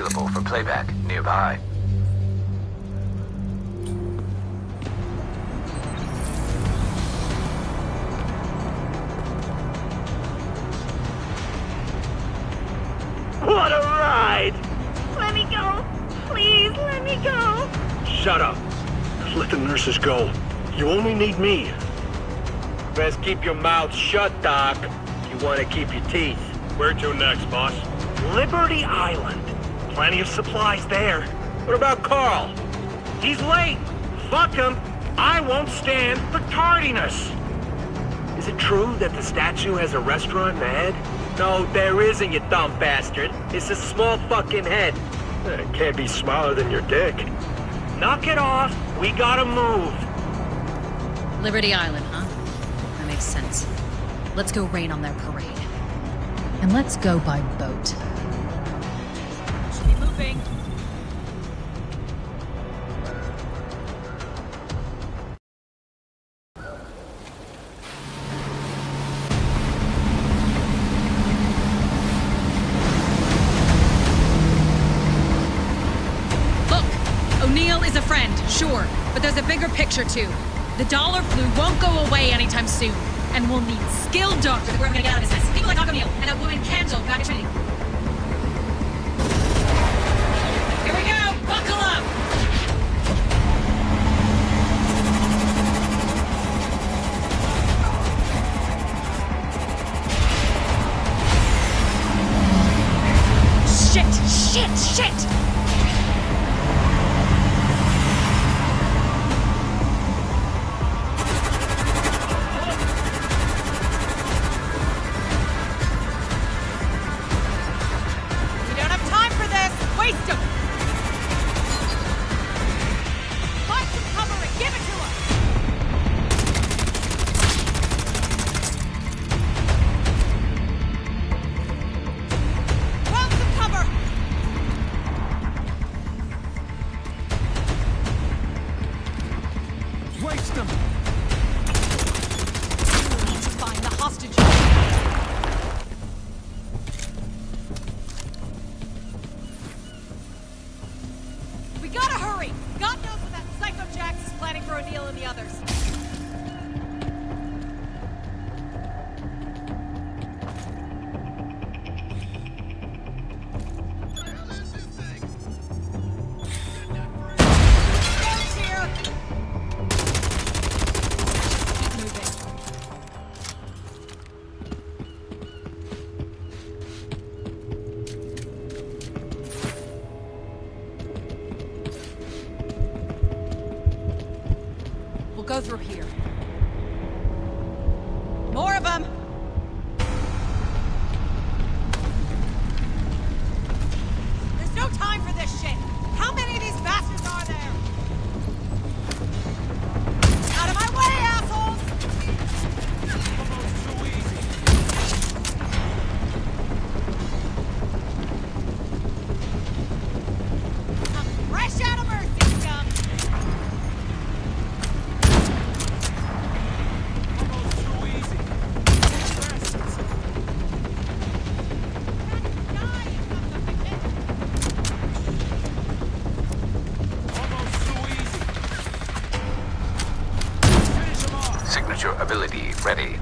available for playback nearby. What a ride! Let me go! Please, let me go! Shut up. Just let the nurses go. You only need me. Best keep your mouth shut, Doc. If you want to keep your teeth. Where to next, boss? Liberty Island. Plenty of supplies there. What about Carl? He's late. Fuck him. I won't stand for tardiness. Is it true that the statue has a restaurant in the head? No, there isn't, you dumb bastard. It's a small fucking head. It can't be smaller than your dick. Knock it off. We gotta move. Liberty Island, huh? That makes sense. Let's go rain on their parade. And let's go by boat. Keep moving. O'Neill is a friend, sure, but there's a bigger picture too. The dollar flu won't go away anytime soon, and we'll need skilled doctors. We're gonna get out of this mess. People like Doc O'Neill and that woman Canto back at Trinity. Here we go! Buckle up! Shit! Go through here. More of them! There's no time for this shit! How many of these bastards are there? Out of my way, assholes! Almost too easy. I'm fresh out of mercy, scum! Ability ready.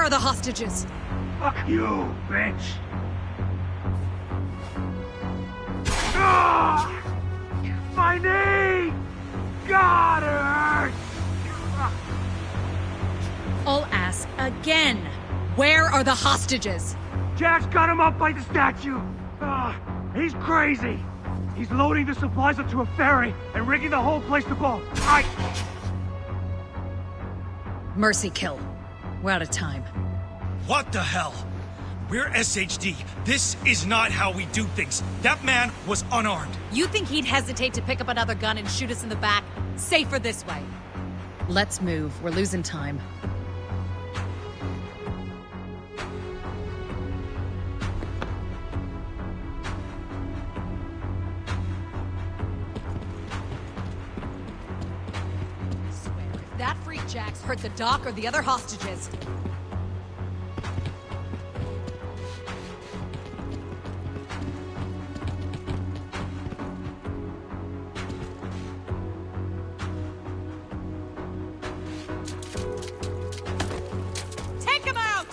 are the hostages? Fuck you, bitch! Ah! My knee! God, it hurts! I'll ask again. Where are the hostages? Jack's got him up by the statue. He's crazy. He's loading the supplies onto a ferry and rigging the whole place to blow. Mercy kill. We're out of time. What the hell? We're SHD. This is not how we do things. That man was unarmed. You think he'd hesitate to pick up another gun and shoot us in the back? Safer this way. Let's move. We're losing time. That freak Jax hurt the doc or the other hostages. Take him out!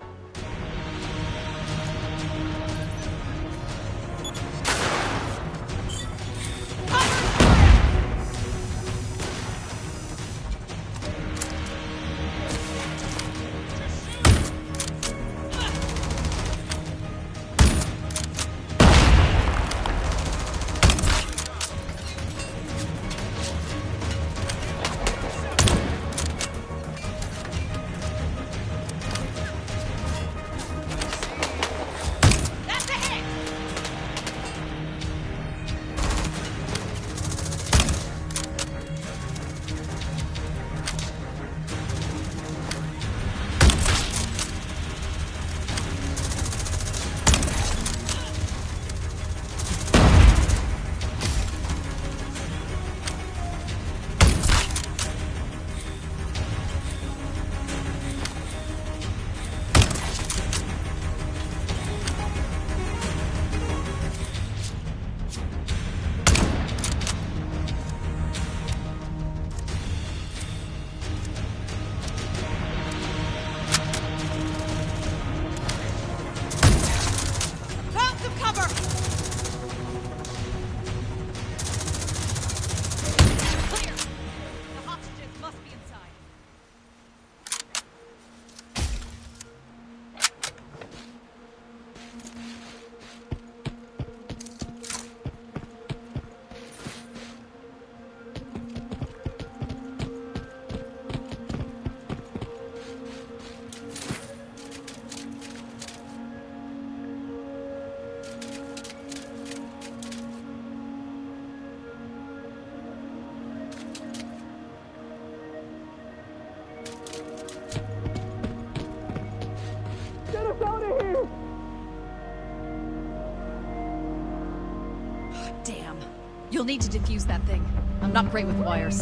You'll need to defuse that thing. I'm not great with wires.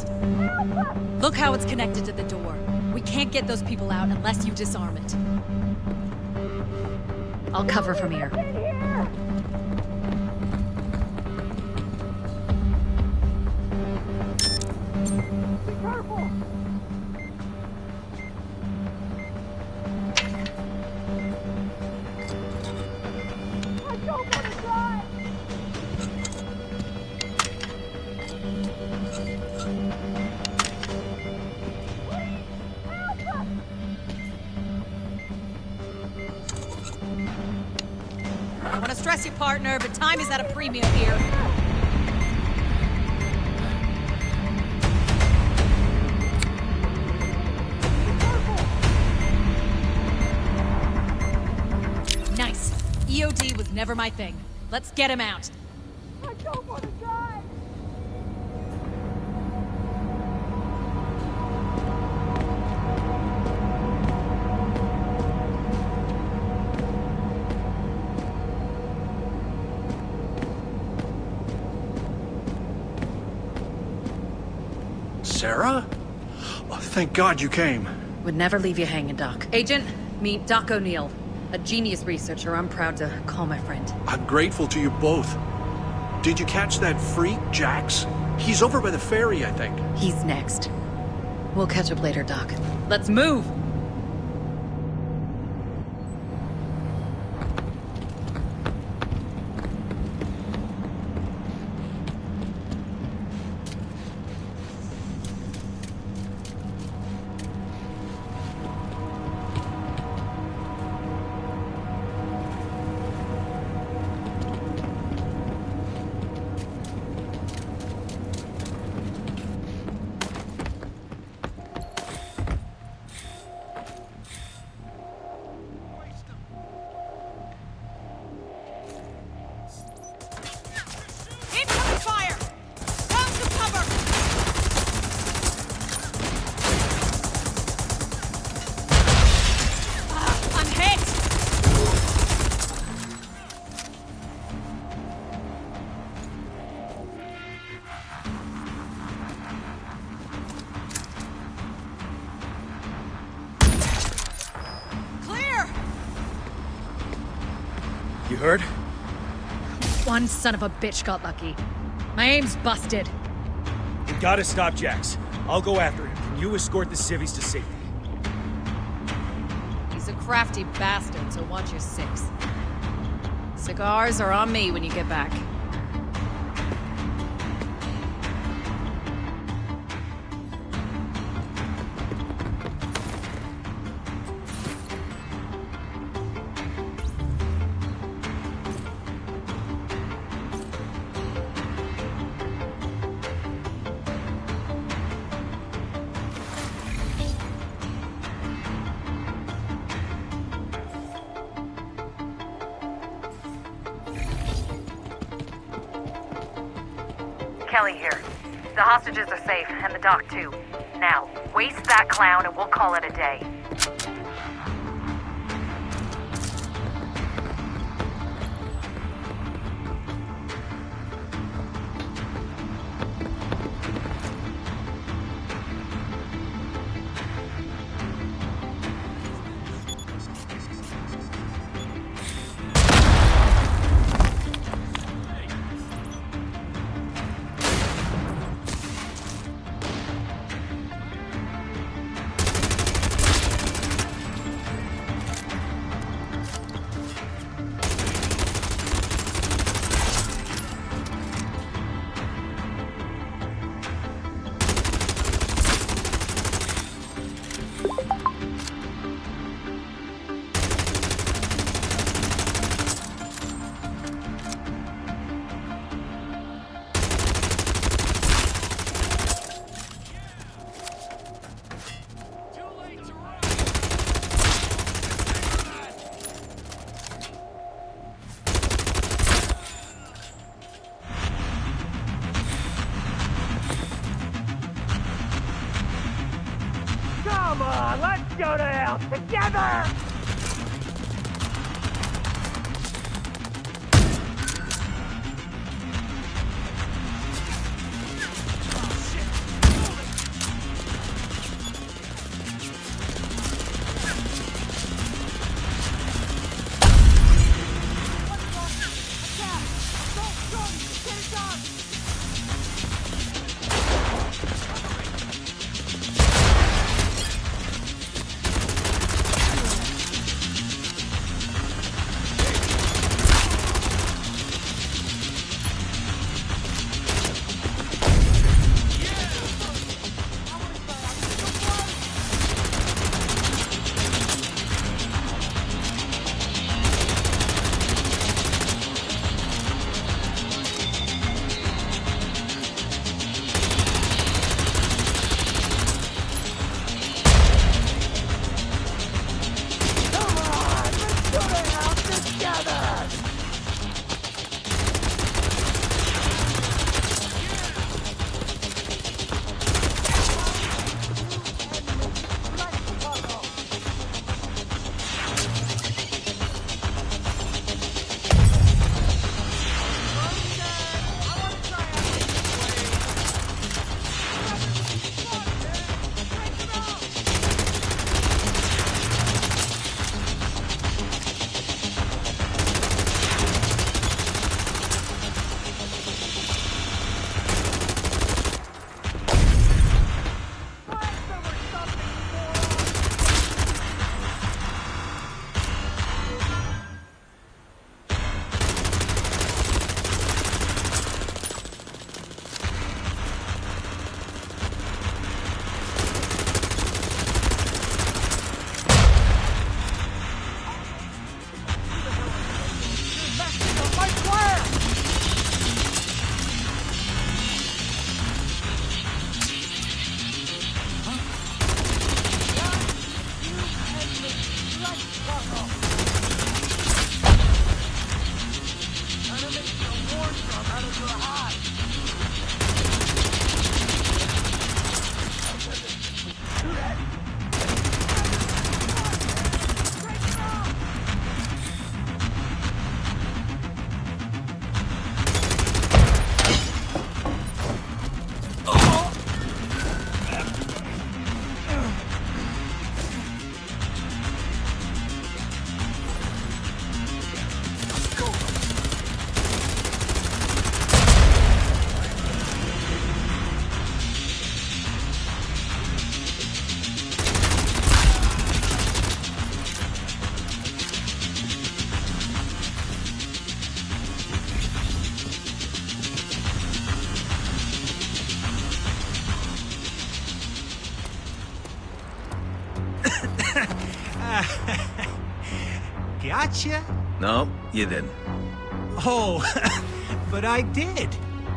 Look how it's connected to the door. We can't get those people out unless you disarm it. I'll cover from here. Be careful! I don't want to die! I don't want to stress you, partner, but time is at a premium here. Nice. EOD was never my thing. Let's get him out. I don't want to die! Sarah? Oh, thank God you came. Would never leave you hanging, Doc. Agent, meet Doc O'Neill. A genius researcher I'm proud to call my friend. I'm grateful to you both. Did you catch that freak, Jax? He's over by the ferry, I think. He's next. We'll catch up later, Doc. Let's move! hurt? One son of a bitch got lucky. My aim's busted. We gotta stop Jax. I'll go after him. Can you escort the civvies to safety? He's a crafty bastard, so watch your six. Cigars are on me when you get back. Kelly here. The hostages are safe, and the doc too. Now, waste that clown and we'll call it a day. Come on, let's go to hell together! gotcha? No, you didn't. Oh, but I did.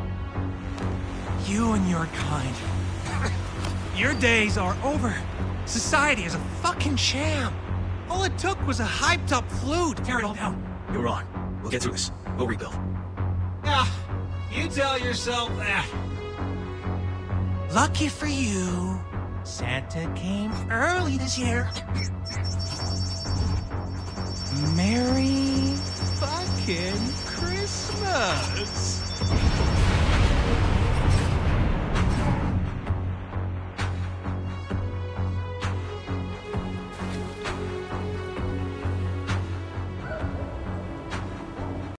You and your kind. Your days are over. Society is a fucking sham. All it took was a hyped-up flu to tear it all down. You're wrong. We'll get through this. We'll rebuild. Ah, you tell yourself that. Lucky for you, Santa came early this year. Merry fucking Christmas.